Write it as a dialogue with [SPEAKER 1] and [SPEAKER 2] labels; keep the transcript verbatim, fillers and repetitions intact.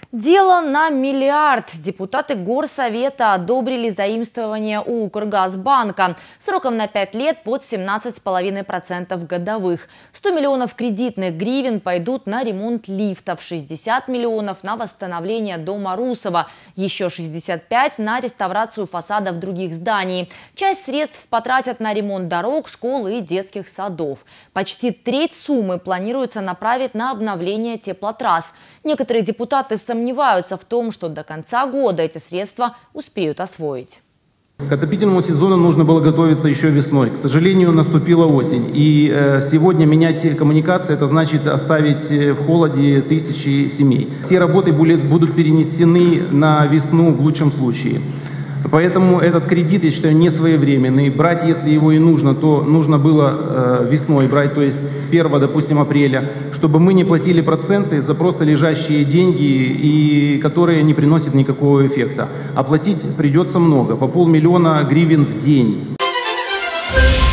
[SPEAKER 1] Дело на миллиард. Депутаты Горсовета одобрили заимствование у Укргазбанка сроком на пять лет под семнадцать с половиной процентов годовых. сто миллионов кредитных гривен пойдут на ремонт лифтов, шестьдесят миллионов на восстановление дома Русова, еще шестьдесят пять на реставрацию фасадов других зданий. Часть средств потратят на ремонт дорог, школ и детских садов. Почти треть суммы планируется направить на обновление теплотрасс. Некоторые депутаты сомневаются в том, что до конца года эти средства успеют освоить.
[SPEAKER 2] К отопительному сезону нужно было готовиться еще весной. К сожалению, наступила осень. И э, сегодня менять телекоммуникации – это значит оставить в холоде тысячи семей. Все работы будут перенесены на весну в лучшем случае. Поэтому этот кредит, я считаю, не своевременный. Брать, если его и нужно, то нужно было э, весной брать, то есть с первого, допустим, апреля, чтобы мы не платили проценты за просто лежащие деньги, и которые не приносят никакого эффекта. А платить придется много, по полмиллиона гривен в день.